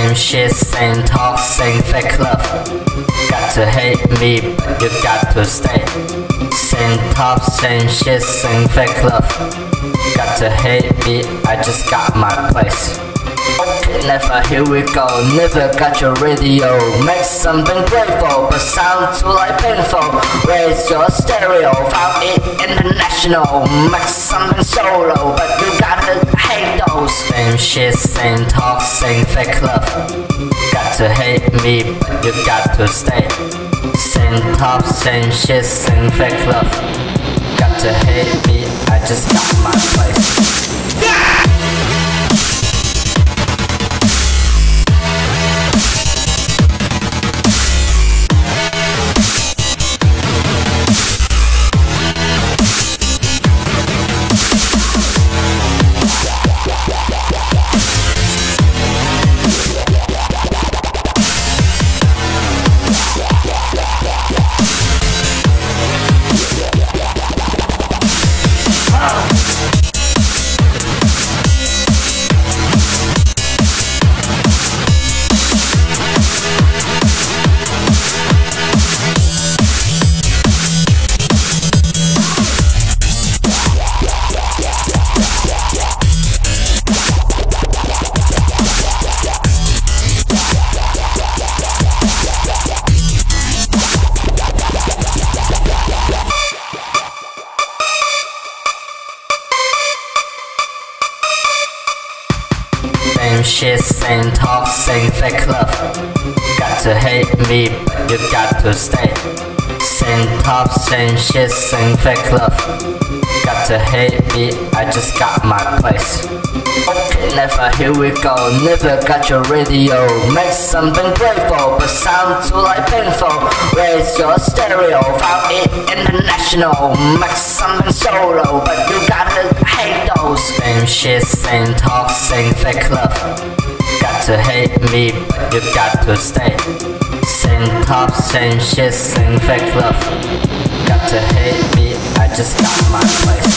Same shit, same talk, same fake love. Got to hate me, but you got to stay. Same talk, same shit, same fake love. Got to hate me, I just got my place. Okay, never, here we go. Never got your radio. Make something grateful, but sound too like painful. Raise your stereo, found it international. Make something solo, but you gotta hate those. Same shit, same talk, same fake love. Got to hate me, but you got to stay. Same talk, same shit, same fake love. Got to hate me, I just got my place. Same shit, same talk, same fake love. Got to hate me, but you got to stay. Same talk, same shit, same fake love. Got to hate me, I just got my place. Okay, never, here we go. Never got your radio. Make something grateful, but sound too like painful. Raise your stereo, found it international. Make something solo, but you gotta hate those. Same shit, same talk, same fake love. Got to hate me, but you got to stay. Same talk, same shit, same fake love. Got to hate me, I just got my place.